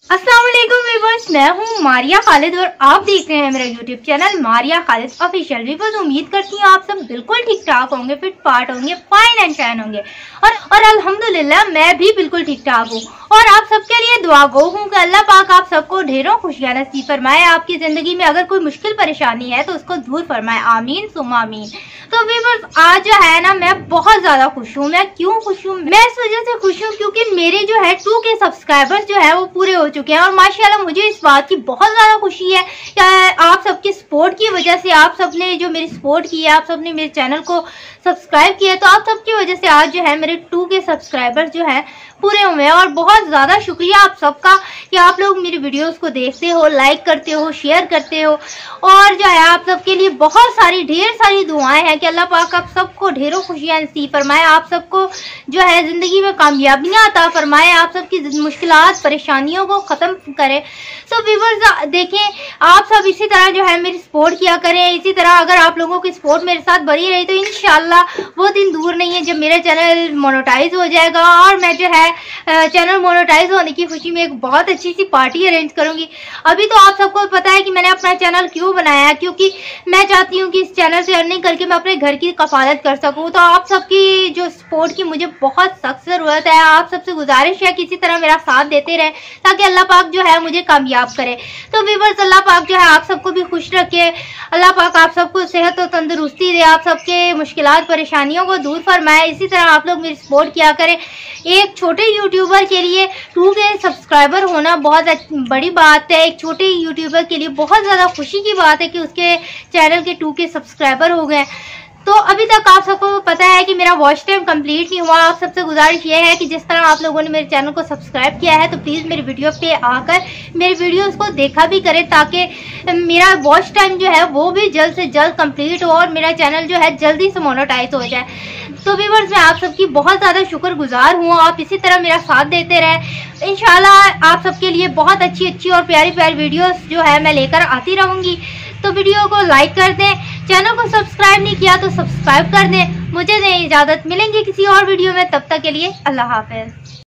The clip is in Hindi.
अस्सलाम वालेकुम व्यूअर्स, मैं हूँ मारिया खालिद और आप देख रहे हैं मेरा YouTube channel Maria Khalid official. Viewers, उम्मीद करती हूँ आप सब बिल्कुल ठीक ठाक होंगे, फिट फाट होंगे, फाइन एंड शाइन होंगे और अल्हम्दुलिल्लाह मैं भी बिल्कुल ठीक ठाक हूँ और आप सबके लिए दुआ गो हूँ कि अल्लाह पाक आप सबको ढेरों खुशियाँ नसीब फरमाए। आपकी जिंदगी में अगर कोई मुश्किल परेशानी है तो उसको दूर फरमाए, आमीन सुम्मा आमीन। तो व्यूअर्स, आज जो है ना मैं बहुत ज्यादा खुश हूँ। मैं क्यों खुश हूँ? मैं इस वजह से खुश हूँ क्योंकि मेरे जो है 2K सब्सक्राइबर्स जो है वो पूरे हो चुके हैं और माशाल्लाह मुझे इस बात की बहुत ज्यादा खुशी है कि आप सबके सपोर्ट की वजह से, आप सबने जो मेरी सपोर्ट की है, आप सबने मेरे चैनल को सब्सक्राइब किया, तो आप सबकी वजह से आज जो है मेरे 2K सब्सक्राइबर्स जो है पूरे हुए हैं। और बहुत ज्यादा शुक्रिया आप सबका कि आप लोग मेरी वीडियोस को देखते हो, लाइक करते हो, शेयर करते हो और जो है आप सबके लिए बहुत सारी ढेर सारी दुआएं हैं कि अल्लाह पाक आप सबको ढेरों खुशियां नसीब फरमाए, आप सबको जो है जिंदगी में कामयाबियां अता फरमाए, आप सबकी मुश्किलात परेशानियों को खत्म करे। सो व्यूअर्स, देखें आप सब इसी तरह जो है मेरी सपोर्ट किया करें। इसी तरह अगर आप लोगों की सपोर्ट मेरे साथ बनी रही तो इंशाल्लाह वो दिन दूर नहीं है जब मेरा चैनल मोनेटाइज हो जाएगा और मैं जो है चैनल मोनेटाइज होने की खुशी में एक बहुत अच्छी सी पार्टी अरेंज करूंगी। अभी तो आप सबको पता है कि मैंने अपना चैनल क्यों बनाया है, क्योंकि मैं चाहती हूँ कि इस चैनल से अर्निंग करके मैं अपने घर की कफालत कर सकूँ। तो आप सबकी जो सपोर्ट की मुझे बहुत सख्त जरूरत है। आप सबसे गुजारिश है कि इसी तरह मेरा साथ देते रहे ताकि अल्लाह पाक जो है मुझे कामयाब करे। तो व्यूअर्स, अल्लाह पाक जो है आप सबको भी खुश रखे, अल्लाह पाक आप सबको सेहत और तंदुरुस्ती दे, आप सबके मुश्किलात परेशानियों को दूर फरमाए। इसी तरह आप लोग मेरी सपोर्ट किया करें। एक छोटे यूट्यूबर के लिए 2K सब्सक्राइबर होना बहुत बड़ी बात है। एक छोटे यूट्यूबर के लिए बहुत ज़्यादा खुशी की बात है कि उसके चैनल के 2K सब्सक्राइबर हो गए। तो अभी तक आप सबको पता है कि मेरा वॉच टाइम कंप्लीट नहीं हुआ। आप सबसे गुजारिश ये है कि जिस तरह आप लोगों ने मेरे चैनल को सब्सक्राइब किया है तो प्लीज़ मेरी वीडियो पे आकर मेरी वीडियोस को देखा भी करें ताकि मेरा वॉच टाइम जो है वो भी जल्द से जल्द कंप्लीट हो और मेरा चैनल जो है जल्दी से मोनेटाइज हो जाए। तो व्यूअर्स, मैं आप सबकी बहुत ज़्यादा शुक्रगुजार हूँ। आप इसी तरह मेरा साथ देते रहें। इंशाल्लाह आप सबके लिए बहुत अच्छी और प्यारी प्यारी वीडियोस जो है मैं लेकर आती रहूँगी। तो वीडियो को लाइक कर दें, चैनल को सब्सक्राइब नहीं किया तो सब्सक्राइब कर दें। मुझे दें इजाज़त, मिलेंगे किसी और वीडियो में, तब तक के लिए अल्लाह हाफ़िज़।